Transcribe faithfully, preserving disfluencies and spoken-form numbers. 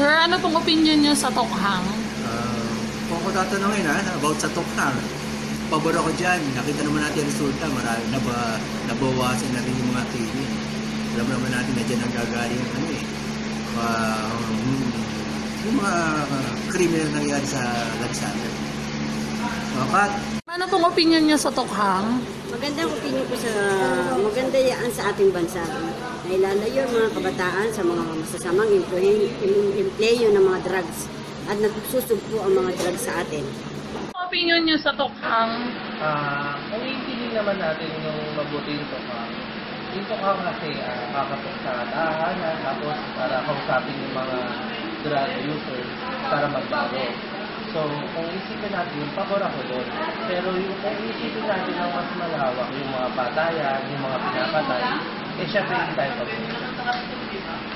Sir, ano pong opinion niyo sa Tokhang? Uh, kung ako tatanungin ha, about sa Tokhang, pabor ako dyan. Nakita naman natin yung resulta. Marami, naba, nabawasan na rin yung mga T V. Alam naman natin na dyan ang gagaling yung ano eh. Uh, yung mga uh, krimen na nangyari sa Lagsana. Makat. Ano pong opinion niyo sa Tokhang? Magandang opinion ko sa maganda yan sa ating bansa. Nailalayo ang mga kabataan sa mga masasamang impleyo ng mga drugs at nagsusugpo ang mga drugs sa atin. Ano opinion niyo sa Tokhang? Ah, uh, kung iintindihin naman natin yung mabuti yung Tokhang, yung Tokhang kasi uh, kakatok sa tahanan, tapos para kausapin yung mga drug users para magbago. So, kung isipin natin yung pabor ako doon, pero yung kung isipin natin ang mas malawak, yung mga patayan, yung mga pinapatay, eh syempre hindi tayo pabor.